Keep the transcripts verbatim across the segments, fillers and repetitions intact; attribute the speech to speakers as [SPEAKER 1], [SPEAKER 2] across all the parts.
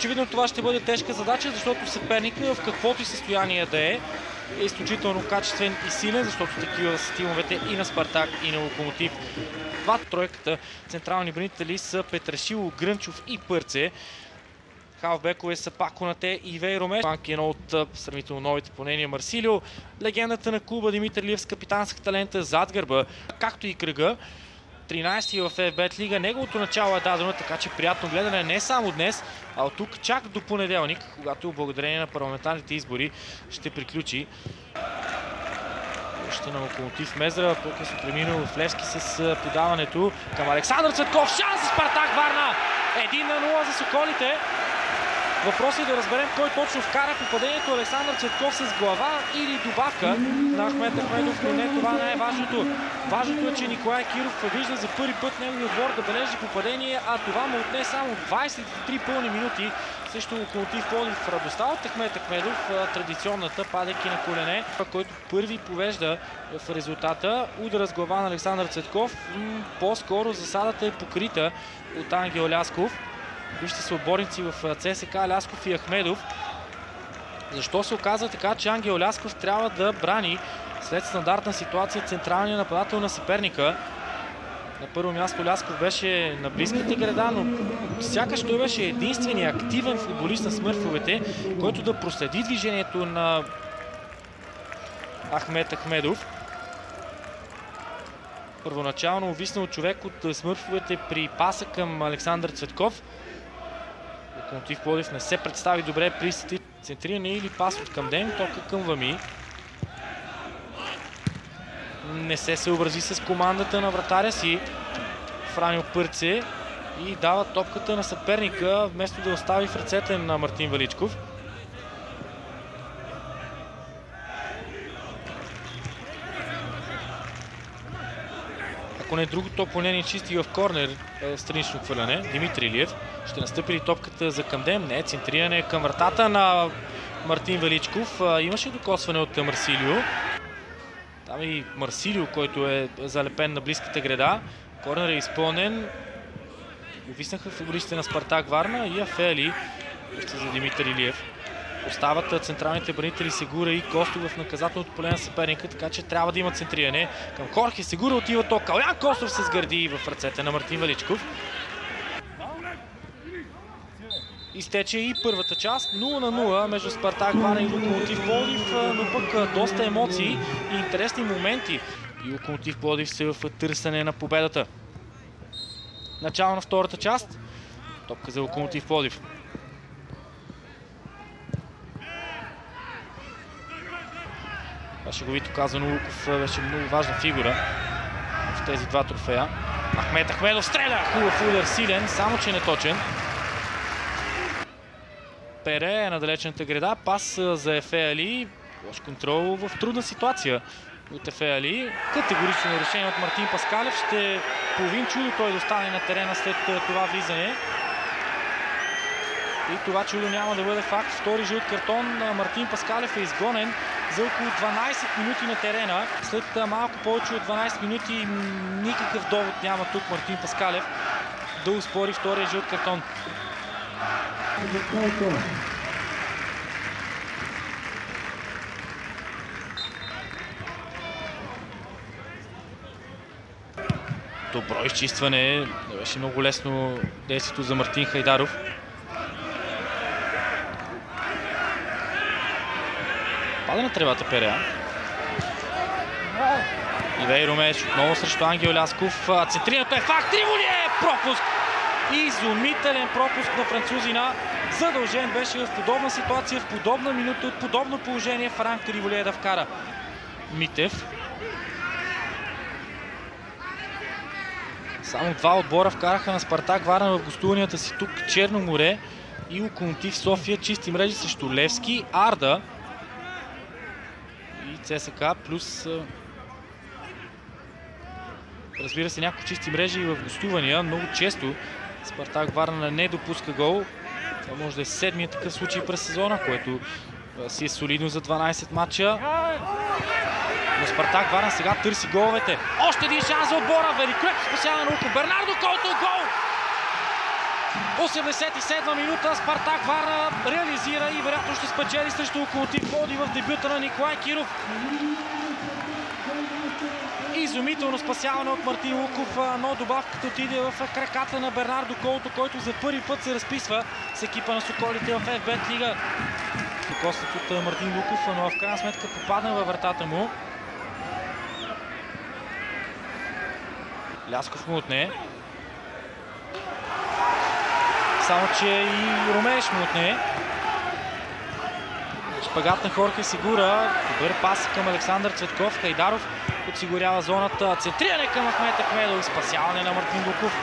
[SPEAKER 1] очевидно това ще бъде тежка задача, защото съперника в каквото и състояние да е, е изключително качествен и силен, защото такива са тимовете и на Спартак, и на Локомотив. Два тройката централни бранители са Петрашило, Грънчов и Пърце. Халфбекове са Паконате и Ивей Ромеш. Банки едно от сравнително новите понения Марсилио. Легендата на клуба Димитър Илиев с капитанска талента зад гърба, както и кръга. тринайсети в Еф Бет лига. Неговото начало е дадено, така че приятно гледане не само днес, а от тук чак до понеделник, когато благодарение на парламентарните избори ще приключи. Още на Локомотив Мездра, по-късно преминал в Левски с подаването към Александър Цветков. Шанс за Спартак Варна! един на нула за Соколите. Въпросът е да разберем кой точно вкара попадението. Александър Цветков с глава или добавка на Ахмед Ахмедов, но не това не е важното. Важното е, че Николай Киров вижда за първи път неговия отбор да бележи попадение, а това му отне само двайсет и три пълни минути срещу Локомотив Пловдив. Радостта от Ахмед Ахмедов, традиционната, падайки на колене, който първи повежда в резултата. Удара с глава на Александър Цветков. По-скоро засадата е покрита от Ангел Лясков. Вижте са отборници в ЦСКА Лясков и Ахмедов. Защо се оказва така, че Ангел Лясков трябва да брани след стандартна ситуация централния нападател на съперника? На първо място Лясков беше на близката града, но сякаш той беше единственият активен футболист на смърфовете, който да проследи движението на Ахмед Ахмедов. Първоначално увиснал човек от смърфовете при паса към Александър Цветков. Локомотив Пловдив не се представи добре при центриране или пас от Камден, тока към Вами. Не се съобрази с командата на вратаря си Франио Пърце и дава топката на съперника, вместо да остави в ръцете на Мартин Величков. Ако не другото, поне не чисти в корнер в странично хвърляне. Димитър Илиев ще настъпи ли топката за Камден? Не, центриране към вратата на Мартин Величков. Имаше докосване от Марсилио. Там и Марсилио, който е залепен на близката града. Корнер е изпълнен. Увиснаха футболистите на Спартак Варна и Афели още за Димитър Илиев. Остават централните бранители Сегура и Костов в наказателното поле на съперника, така че трябва да има центриране. Към Хорхе Сегура отива то. Калян Костов се сгърди в ръцете на Мартин Величков. Изтече и първата част. нула на нула между Спартак Варна и Локомотив Пловдив, но пък доста емоции и интересни моменти. И Локомотив Пловдив се в търсене на победата. Начало на втората част. Топка за Локомотив Пловдив. Шеговито казано, Луков беше много важна фигура в тези два трофея. Ахмед Ахмедов стреля! Хубав удар, силен, само че неточен. Пере е на далечната града. Пас за Ефе Али. Лош контрол в трудна ситуация от Ефе Али. Категорично решение от Мартин Паскалев. Ще половин чудо той да остане на терена след това влизане. И това чудо няма да бъде факт. Втори жълт картон. Мартин Паскалев е изгонен за около дванайсет минути на терена. След малко повече от дванайсет минути никакъв довод няма тук Мартин Паскалев да успори втория жълт картон. Добро изчистване. Не беше много лесно действието за Мартин Хайдаров. Пада на тревата Перея. Ивей Ромеш отново срещу Ангел Лясков. Центрирането е факт. Триволие! Пропуск! Изумителен пропуск на французина. Задължен беше в подобна ситуация, в подобна минута, от подобно положение Франк Триволие да вкара. Митев. Само два отбора вкараха на Спартак Варна в гостуванията си тук. Черно море и Локомотив София. Чисти мрежи срещу Левски, Арда и ЦСКА, плюс разбира се някои чисти мрежи и в гостувания. Много често Спартак Варна не допуска гол. Това може да е седмият такъв случай през сезона, което си е солидно за дванайсет матча. Но Спартак Варна сега търси головете. Още един шанс за отбора. Великолепно спасяване на Луко Бернардо, който гол! осемдесет и седма минута Спартак Варна реализира и вероятно ще спечели срещу Локомотив Пловдив в дебюта на Николай Киров. Изумително спасяване от Мартин Луков, но добавката отиде в краката на Бернардо Колто, който за първи път се разписва с екипа на Соколите в Еф Бет лига. Докосът от Мартин Луков, но в крайна сметка попадна във вратата му. Лясков му отне. Само че и Ромееш му отне. Шпагат на Хорхе Сигура. Добър пас към Александър Цветков. Хайдаров подсигурява зоната. Центриране към Ахмет Ахмедов. Спасяване на Мартин Луков.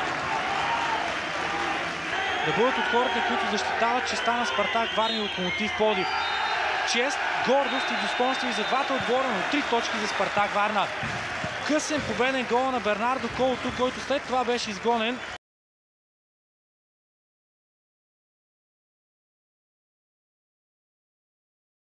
[SPEAKER 1] Да бъдат от хората, които защитават честа на Спартак Варна и Локомотив Пловдив. Чест, гордост и достоинство и за двата отбора, но три точки за Спартак Варна. Късен победен гол на Бернардо Колто, който след това беше изгонен.